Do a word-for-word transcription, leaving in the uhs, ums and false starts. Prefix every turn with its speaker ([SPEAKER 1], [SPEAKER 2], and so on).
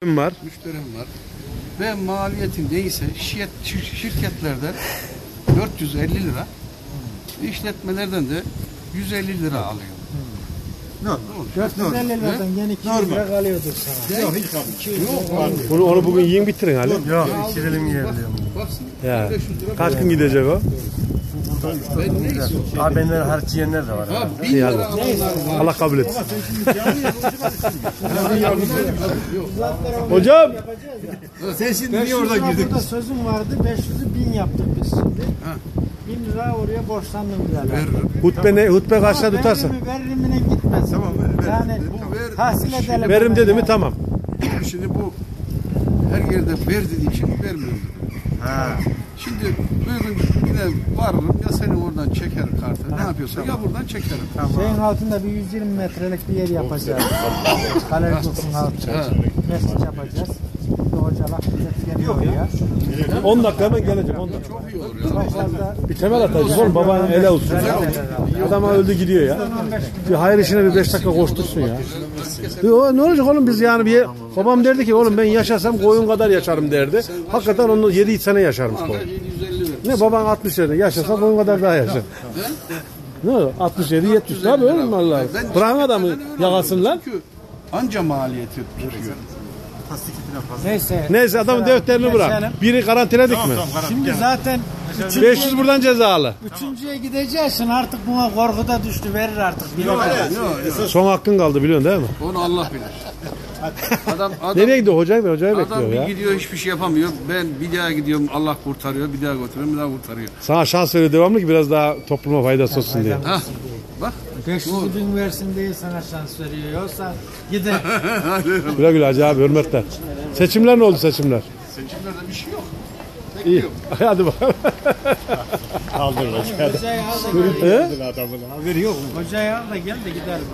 [SPEAKER 1] var.
[SPEAKER 2] Müşterim var. Ve maliyetin neyse şirket, şirketlerden dört yüz elli lira, işletmelerden de yüz elli lira alıyor.
[SPEAKER 3] dört yüz elli liradan yine iki yüz lira kalıyordur sana.
[SPEAKER 2] Yok hiç yok.
[SPEAKER 1] Onu, onu bugün yiyin bitirin hali.
[SPEAKER 3] Yok, içirelim yiyebiliyorum.
[SPEAKER 1] Ya. Kaç gün gidecek o?
[SPEAKER 2] Ben ne istiyorum?
[SPEAKER 3] Abi benden harç yiyenler de var.
[SPEAKER 2] Ha, bin lira alanlar var.
[SPEAKER 1] Allah kabul etsin. Hocam.
[SPEAKER 2] Sen şimdi niye orada girdin?
[SPEAKER 3] Burada sözüm vardı, beş yüzü bin yaptık biz şimdi. bin lira oraya borçlandım birader.
[SPEAKER 1] Hutbe ne? Hutbe kaçta tutarsın?
[SPEAKER 3] Verimi verimine gitmez. Tamam, ver, yani
[SPEAKER 2] ver.
[SPEAKER 3] tahsil edelim.
[SPEAKER 1] Verim dedi mi tamam.
[SPEAKER 2] Şimdi bu her yerde ver dediğim için vermiyorum.
[SPEAKER 3] Ha.
[SPEAKER 2] Şimdi bugün yine varırım ya seni oradan çeker kartı. Ne yapıyorsun? Ya buradan çekerim.
[SPEAKER 3] Tamam. Şeyin altında bir yüz yirmi metrelik bir yer yapacağız. Kalelikos'un altında. Mescid yapacağız. Bir hocalar bize geliyor ya.
[SPEAKER 1] on dakika hemen gelecek on dakika.
[SPEAKER 2] Çok iyi olur ya.
[SPEAKER 3] Çok fazla.
[SPEAKER 1] Bir temel atacağız oğlum babanın ele olsun. Adama öldü gidiyor ya. Bir hayır işine bir beş dakika koştursun ya. O, ne olacak oğlum biz yani bir babam derdi ki oğlum ben yaşasam koyun kadar yaşarım derdi. Hakikaten onu yedi sene yaşarmış koyun. Ne baban altmış yedi yaşasa koyun kadar daha yaşar. Ne o? altmış yedi yetmiş tabii oğlum vallahi. Bırakın adamı yakasın lan.
[SPEAKER 2] Çünkü anca maliyeti tutuyor.
[SPEAKER 3] Neyse.
[SPEAKER 1] Neyse adamın defterini bırak. Biri karantinledik mi?
[SPEAKER 3] Şimdi zaten
[SPEAKER 1] beş yüz buradan cezalı.
[SPEAKER 3] üçüncüye gideceksin artık buna korku da düştü verir artık. Bilir.
[SPEAKER 1] Son hakkın kaldı biliyorsun değil mi?
[SPEAKER 2] Onu Allah bilir. Adam, adam,
[SPEAKER 1] Nereye gidiyor hocayı? Hocayı
[SPEAKER 2] adam
[SPEAKER 1] bekliyor
[SPEAKER 2] bir
[SPEAKER 1] ya.
[SPEAKER 2] gidiyor hiçbir şey yapamıyor. Ben bir daha gidiyorum Allah kurtarıyor. Bir daha götürüyorum bir daha kurtarıyor.
[SPEAKER 1] Sana şans veriyor devamlı ki biraz daha topluma faydası olsun diye.
[SPEAKER 2] Ha, bak.
[SPEAKER 3] beş yüz bin versin diye sana şans veriyor. Yoksa gider.
[SPEAKER 1] Güle güle Hacı abi hürmetler. Seçimler ne oldu seçimler?
[SPEAKER 2] Seçimlerde bir şey yok.
[SPEAKER 1] İyi. Hadi bakalım.
[SPEAKER 3] Hocayı al da gel.
[SPEAKER 1] He?
[SPEAKER 3] Hocayı al da gel de gidelim.